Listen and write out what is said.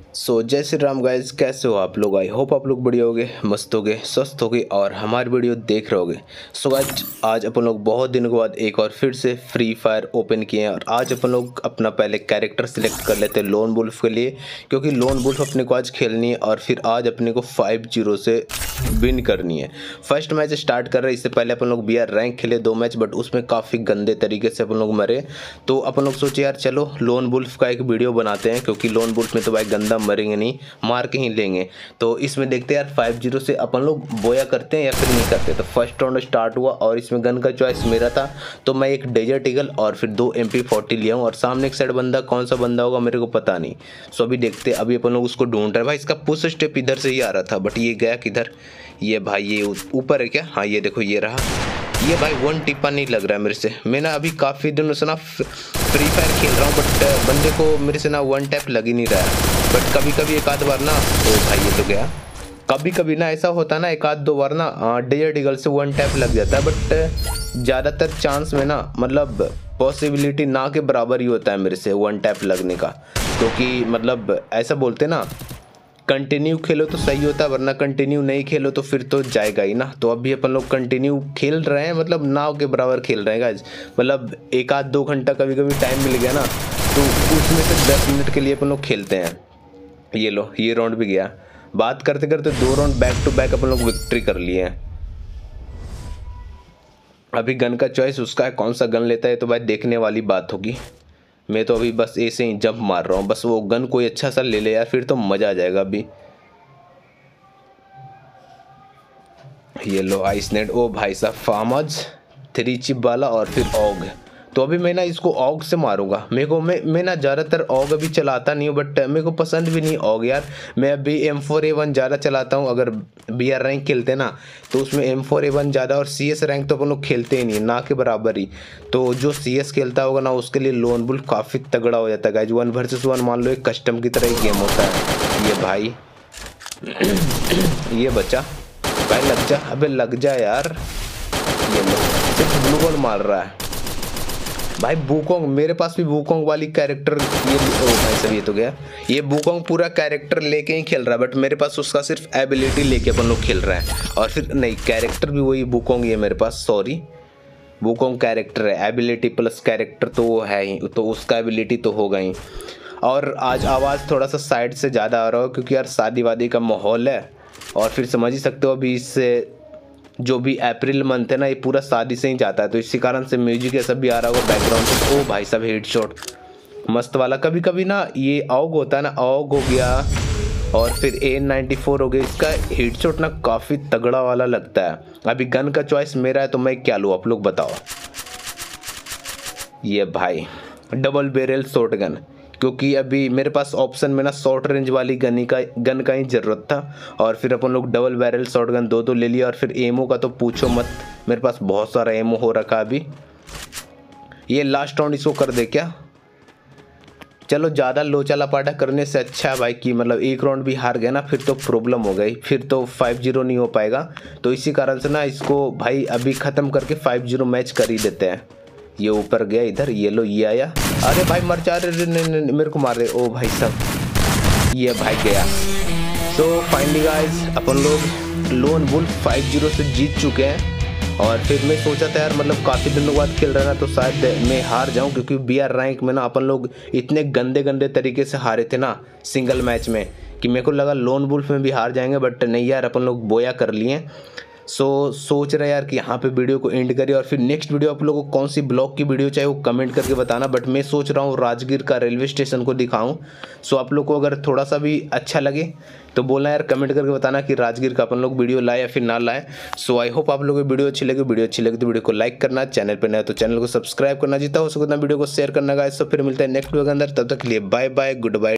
जय श्री राम गाइस, कैसे हो आप लोग। आई होप आप लोग बढ़िया होगे, मस्त होगे, स्वस्थ होगे और हमारी वीडियो देख रहे होगे। गाइस, आज अपन लोग बहुत दिनों के बाद एक और फिर से फ्री फायर ओपन किए हैं और आज अपन लोग अपना पहले कैरेक्टर सिलेक्ट कर लेते हैं लोन वुल्फ के लिए, क्योंकि लोन वुल्फ अपने को आज खेलनी है और फिर आज अपने को 5-0 से विन करनी है। फर्स्ट मैच स्टार्ट कर रहे हैं। इससे पहले अपन लोग BR रैंक खेले 2 मैच, बट उसमें काफ़ी गंदे तरीके से अपन लोग मरे। तो अपन लोग सोचे यार चलो लोन वुल्फ का एक वीडियो बनाते हैं, क्योंकि लोन वुल्फ में तो भाई गंदा मरेंगे नहीं, मार के ही लेंगे। तो इसमें देखते हैं यार 5-0 से अपन लोग बोया करते हैं या फिर नहीं करते। तो फर्स्ट राउंड स्टार्ट हुआ और इसमें गन का चॉइस मेरा था, तो मैं एक डेजर्ट ईगल और फिर 2 MP40 लिया हूँ। और सामने एक साइड बंदा, कौन सा बंदा होगा मेरे को पता नहीं। अभी देखते हैं, अभी अपन लोग उसको ढूंढ रहे हैं। भाई इसका पुश स्टेप इधर से ही आ रहा था, बट ये गया किधर। ये भाई ये ऊपर है क्या? हाँ ये देखो, ये रहा। ये भाई वन टिप्पा नहीं लग रहा है मेरे से। मैं ना अभी काफ़ी दिनों से ना फ्री फायर खेल रहा हूँ, बट बंदे को मेरे से ना वन टैप लग ही नहीं रहा है। बट कभी कभी एक आध बार ना, ओ भाई ये तो गया। कभी कभी ना ऐसा होता है ना, एक आध 2 बार ना डेजर्ट ईगल से वन टैप लग जाता है, बट ज़्यादातर चांस में ना मतलब पॉसिबिलिटी ना के बराबर ही होता है मेरे से वन टैप लगने का। क्योंकि मतलब ऐसा बोलते ना, कंटिन्यू खेलो तो सही होता है, वरना कंटिन्यू नहीं खेलो तो फिर तो जाएगा ही ना। तो अभी अपन लोग कंटिन्यू खेल रहे हैं, मतलब नाव के बराबर खेल रहे हैं गाइस। मतलब एक आध 2 घंटा कभी कभी टाइम मिल गया ना, तो उसमें से 10 मिनट के लिए अपन लोग खेलते हैं। ये लो, ये राउंड भी गया। बात करते करते 2 राउंड बैक टू बैक अपन लोग विक्ट्री कर लिए हैं। अभी गन का चॉइस उसका है, कौन सा गन लेता है तो भाई देखने वाली बात होगी। मैं तो अभी बस ऐसे ही जंप मार रहा हूँ, बस वो गन कोई अच्छा सा ले ले यार, फिर तो मज़ा आ जाएगा। अभी ये लो आइस नेट। ओ भाई साहब, फार्मज 3 चिप वाला और फिर ऑग। तो अभी मैं ना इसको ऑग से मारूंगा। मैं ना ज़्यादातर ऑग अभी चलाता नहीं हूँ, बट मेरे को पसंद भी नहीं ऑग यार। मैं अभी M4A1 ज़्यादा चलाता हूँ। अगर BR रैंक खेलते ना तो उसमें M4A1 ज़्यादा, और CS रैंक तो अपन लोग खेलते ही नहीं, ना के बराबर ही। तो जो CS खेलता होगा ना, उसके लिए लोन वुल्फ काफ़ी तगड़ा हो जाता है गाइस। 1 वर्सेस 1 मान लो एक कस्टम की तरह ही गेम होता है। ये भाई ये बच्चा भाई लग जा, अबे लग जा यार। ये लो, सिर्फ ब्लू बॉल मार रहा है भाई। वुकोंग, मेरे पास भी वुकोंग वाली कैरेक्टर, ये ओ भाई सब ये तो गया। ये वुकोंग पूरा कैरेक्टर लेके ही खेल रहा है, बट मेरे पास उसका सिर्फ एबिलिटी लेके अपन लोग खेल रहे हैं। और फिर नहीं, कैरेक्टर भी वही वुकोंग ही है मेरे पास। सॉरी, वुकोंग कैरेक्टर है, एबिलिटी प्लस कैरेक्टर तो है ही, तो उसका एबिलिटी तो होगा ही। और आज आवाज़ थोड़ा सा साइड से ज़्यादा आ रहा हो, क्योंकि यार शादी वादी का माहौल है। और फिर समझ ही सकते हो, अभी इससे जो भी अप्रैल मंथ है ना, ये पूरा शादी से ही जाता है, तो इसी कारण से म्यूजिक ये सब भी आ रहा होगा बैकग्राउंड से। ओ भाई साहब हेडशॉट मस्त वाला। कभी कभी ना ये ऑग होता है ना, ऑग हो गया और फिर AN94 हो गया, इसका हेडशॉट ना काफ़ी तगड़ा वाला लगता है। अभी गन का चॉइस मेरा है, तो मैं क्या लूँ आप लोग बताओ। ये भाई डबल बैरल शॉर्ट गन, क्योंकि अभी मेरे पास ऑप्शन में ना शॉर्ट रेंज वाली गन का ही ज़रूरत था। और फिर अपन लोग डबल बैरल शॉर्ट गन 2 ले लिया। और फिर एमओ का तो पूछो मत, मेरे पास बहुत सारा एमओ हो रखा अभी। ये लास्ट राउंड इसको कर दे क्या? चलो, ज़्यादा लोचा लपाटा करने से अच्छा है भाई कि मतलब एक राउंड भी हार गया ना, फिर तो प्रॉब्लम हो गई, फिर तो 5-0 नहीं हो पाएगा। तो इसी कारण से ना इसको भाई अभी ख़त्म करके 5-0 मैच कर ही देते हैं। ये ऊपर गया इधर, ये लो, ये आया। अरे भाई मर जा रहे, नहीं मेरे को मार रहे। ओ भाई साहब, ये भाई गया। सो फाइनली गाइस, अपन लोग लोन वुल्फ 5-0 से जीत चुके हैं। और फिर मैं सोचा था यार, मतलब काफ़ी दिनों बाद खेल रहा ना, तो शायद मैं हार जाऊं, क्योंकि BR रैंक में ना अपन लोग इतने गंदे गंदे तरीके से हारे थे ना सिंगल मैच में, कि मेरे को लगा लोन वुल्फ में भी हार जाएंगे। बट नहीं यार, अपन लोग बोया कर लिए। सोच रहे यार कि यहाँ पे वीडियो को एंड करिए। और फिर नेक्स्ट वीडियो आप लोगों को कौन सी ब्लॉग की वीडियो चाहिए वो कमेंट करके बताना। बट मैं सोच रहा हूँ राजगीर का रेलवे स्टेशन को दिखाऊं। आप लोग को अगर थोड़ा सा भी अच्छा लगे तो बोलना यार, कमेंट करके बताना कि राजगीर का अपन लोग वीडियो लाए या फिर ना लाए। आई होप आप लोगों को वीडियो अच्छी लगे। तो वीडियो को लाइक करना, चैनल पर नया तो चैनल को सब्सक्राइब करना, जितना हो सके उतना वीडियो को शेयर करना गाइस। फिर मिलता है नेक्स्ट वीडियो के अंदर, तब तक के लिए बाय बाय, गुड बाय।